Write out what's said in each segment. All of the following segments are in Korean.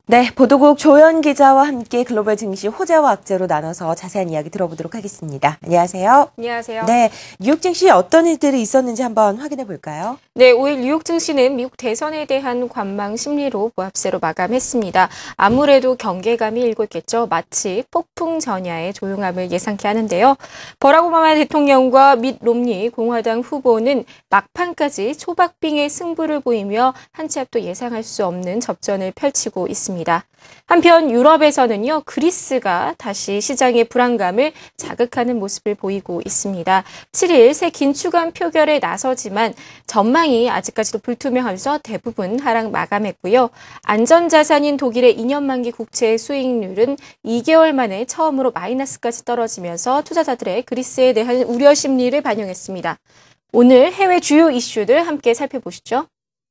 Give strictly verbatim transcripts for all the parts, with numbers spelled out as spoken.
네, 보도국 조연 기자와 함께 글로벌 증시 호재와 악재로 나눠서 자세한 이야기 들어보도록 하겠습니다. 안녕하세요. 안녕하세요. 네, 뉴욕 증시에 어떤 일들이 있었는지 한번 확인해 볼까요? 네, 오일 뉴욕 증시는 미국 대선에 대한 관망 심리로 보합세로 마감했습니다. 아무래도 경계감이 일고 있겠죠. 마치 폭풍 전야의 조용함을 예상케 하는데요. 버락 오바마 대통령과 밋 롬니 공화당 후보는 막판까지 초박빙의 승부를 보이며 한 치 앞도 예상할 수 없는 접전을 펼치고 있습니다. 한편 유럽에서는요, 그리스가 다시 시장의 불안감을 자극하는 모습을 보이고 있습니다. 칠 일 새 긴축안 표결에 나서지만 전망이 아직까지도 불투명하면서 대부분 하락 마감했고요. 안전자산인 독일의 이 년 만기 국채 수익률은 이 개월 만에 처음으로 마이너스까지 떨어지면서 투자자들의 그리스에 대한 우려 심리를 반영했습니다. 오늘 해외 주요 이슈들 함께 살펴보시죠.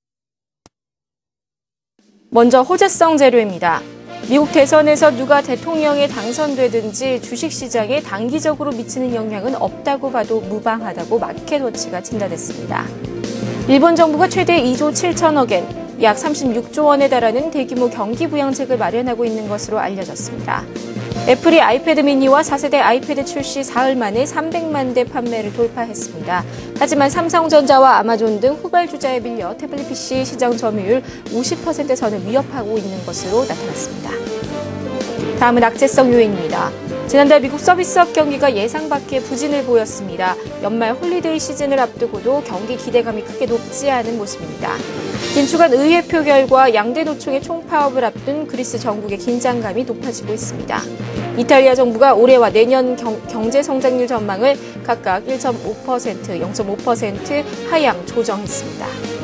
먼저 호재성 재료입니다. 미국 대선에서 누가 대통령에 당선되든지 주식시장에 단기적으로 미치는 영향은 없다고 봐도 무방하다고 마켓워치가 진단했습니다. 일본 정부가 최대 이조 칠천억 엔, 약 삼십육조 원에 달하는 대규모 경기부양책을 마련하고 있는 것으로 알려졌습니다. 애플이 아이패드 미니와 사 세대 아이패드 출시 사흘 만에 삼백만 대 판매를 돌파했습니다. 하지만 삼성전자와 아마존 등 후발주자에 밀려 태블릿 피씨 시장 점유율 오십 퍼센트 선을 위협하고 있는 것으로 나타났습니다. 다음은 악재성 요인입니다. 지난달 미국 서비스업 경기가 예상 밖의 부진을 보였습니다. 연말 홀리데이 시즌을 앞두고도 경기 기대감이 크게 높지 않은 모습입니다. 긴축안 의회 표결과 양대 노총의 총파업을 앞둔 그리스 정국의 긴장감이 높아지고 있습니다. 이탈리아 정부가 올해와 내년 경, 경제 성장률 전망을 각각 일 점 오 퍼센트, 영 점 오 퍼센트 하향 조정했습니다.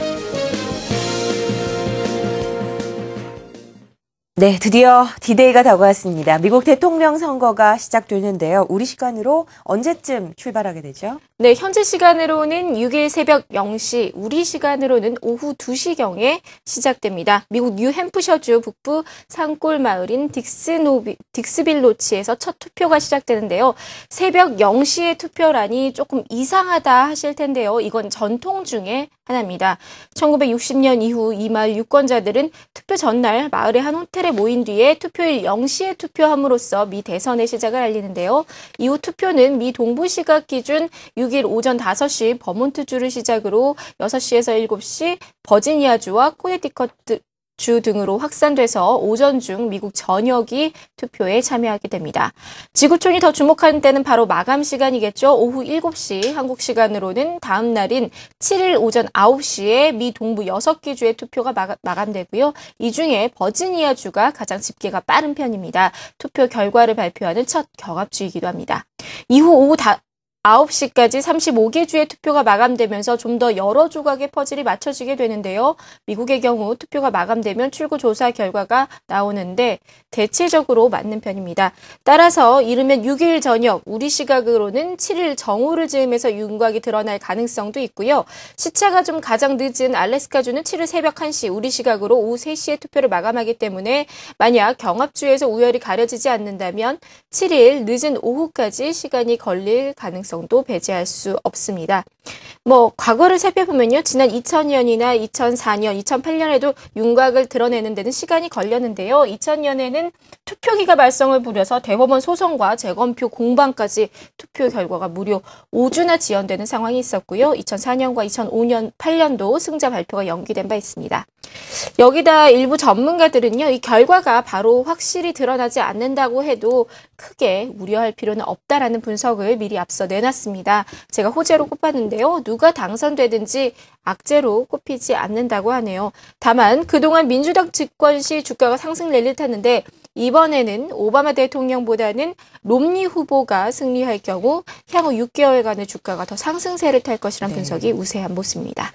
네, 드디어 디데이가 다가왔습니다. 미국 대통령 선거가 시작되는데요. 우리 시간으로 언제쯤 출발하게 되죠? 네, 현지 시간으로는 육 일 새벽 영 시, 우리 시간으로는 오후 두 시경에 시작됩니다. 미국 뉴햄프셔주 북부 산골 마을인 딕스노비, 딕스빌로치에서 첫 투표가 시작되는데요. 새벽 영 시에 투표라니 조금 이상하다 하실 텐데요. 이건 전통 중에 하나입니다. 천구백육십 년 이후 이 마을 유권자들은 투표 전날 마을의 한 호텔에 모인 뒤에 투표일 영 시에 투표함으로써 미 대선의 시작을 알리는데요. 이후 투표는 미 동부 시각 기준 육 일 오전 다섯 시 버몬트주를 시작으로 여섯 시에서 일곱 시 버지니아주와 코네티컷주 등으로 확산돼서 오전 중 미국 전역이 투표에 참여하게 됩니다. 지구촌이 더 주목하는 때는 바로 마감 시간이겠죠. 오후 일곱 시 한국 시간으로는 다음 날인 칠 일 오전 아홉 시에 미 동부 여섯 개 주의 투표가 마감, 마감되고요. 이 중에 버지니아주가 가장 집계가 빠른 편입니다. 투표 결과를 발표하는 첫 경합주이기도 합니다. 이후 오후 다 아홉 시까지 삼십오 개 주의 투표가 마감되면서 좀 더 여러 조각의 퍼즐이 맞춰지게 되는데요. 미국의 경우 투표가 마감되면 출구 조사 결과가 나오는데 대체적으로 맞는 편입니다. 따라서 이르면 육 일 저녁, 우리 시각으로는 칠 일 정오를 즈음해서 윤곽이 드러날 가능성도 있고요. 시차가 좀 가장 늦은 알래스카주는 칠 일 새벽 한 시, 우리 시각으로 오후 세 시에 투표를 마감하기 때문에 만약 경합주에서 우열이 가려지지 않는다면 칠 일 늦은 오후까지 시간이 걸릴 가능성 도 배제할 수 없습니다. 뭐 과거를 살펴보면요. 지난 이천 년이나 이천사 년, 이천팔 년에도 윤곽을 드러내는 데는 시간이 걸렸는데요. 이천 년에는 투표기가 말썽을 부려서 대법원 소송과 재검표 공방까지 투표 결과가 무려 오 주나 지연되는 상황이 있었고요. 이천사 년과 이천오 년, 팔 년도 승자 발표가 연기된 바 있습니다. 여기다 일부 전문가들은요, 이 결과가 바로 확실히 드러나지 않는다고 해도 크게 우려할 필요는 없다라는 분석을 미리 앞서 내놨습니다. 제가 호재로 꼽았는데요. 누가 당선되든지 악재로 꼽히지 않는다고 하네요. 다만 그동안 민주당 집권 시 주가가 상승 랠리를 탔는데 이번에는 오바마 대통령보다는 롬니 후보가 승리할 경우 향후 육 개월간의 주가가 더 상승세를 탈 것이란 네. 분석이 우세한 모습입니다.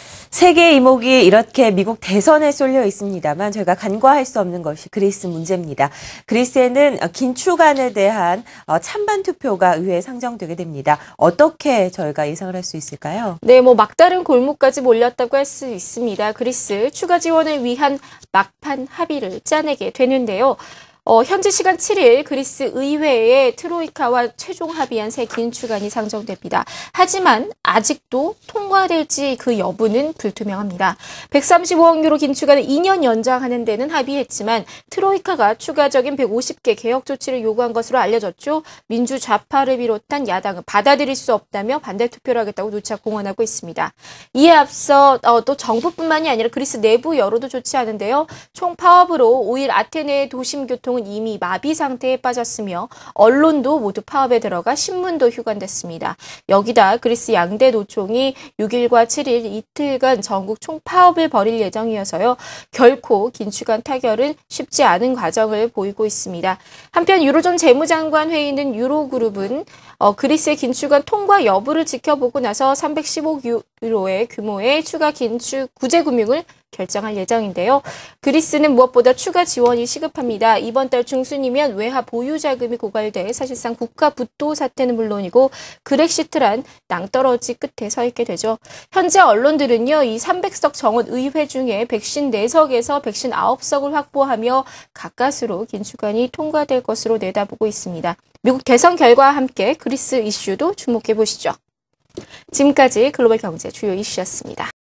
세계의 이목이 이렇게 미국 대선에 쏠려 있습니다만 저희가 간과할 수 없는 것이 그리스 문제입니다. 그리스에는 긴축안에 대한 찬반 투표가 의회에 상정되게 됩니다. 어떻게 저희가 예상을 할 수 있을까요? 네, 뭐 막다른 골목까지 몰렸다고 할 수 있습니다. 그리스 추가 지원을 위한 막판 합의를 짜내게 되는데요. 어, 현지 시간 칠 일 그리스 의회에 트로이카와 최종 합의한 새 긴축안이 상정됩니다. 하지만 아직도 통과될지 그 여부는 불투명합니다. 백삼십오억 유로 긴축안을 이 년 연장하는 데는 합의했지만 트로이카가 추가적인 백오십 개 개혁 조치를 요구한 것으로 알려졌죠. 민주 좌파를 비롯한 야당은 받아들일 수 없다며 반대 투표를 하겠다고 누차 공언하고 있습니다. 이에 앞서 어, 또 정부뿐만이 아니라 그리스 내부 여론도 좋지 않은데요. 총파업으로 오 일 아테네의 도심 교통은 이미 마비 상태에 빠졌으며 언론도 모두 파업에 들어가 신문도 휴관됐습니다. 여기다 그리스 양대 노총이 육 일과 칠 일 이틀간 전국 총파업을 벌일 예정이어서요. 결코 긴축안 타결은 쉽지 않은 과정을 보이고 있습니다. 한편 유로존 재무장관 회의는 유로그룹은 어, 그리스의 긴축안 통과 여부를 지켜보고 나서 삼백십억 유로의 규모의 추가 긴축 구제 금융을 결정할 예정인데요. 그리스는 무엇보다 추가 지원이 시급합니다. 이번 달 중순이면 외화 보유 자금이 고갈돼 사실상 국가 부도 사태는 물론이고 그렉시트란 낭떠러지 끝에 서 있게 되죠. 현재 언론들은요. 이 삼백 석 정원 의회 중에 백신 네 석에서 백신 아홉 석을 확보하며 가까스로 긴축안이 통과될 것으로 내다보고 있습니다. 미국 대선 결과와 함께 그리스 이슈도 주목해 보시죠. 지금까지 글로벌 경제 주요 이슈였습니다.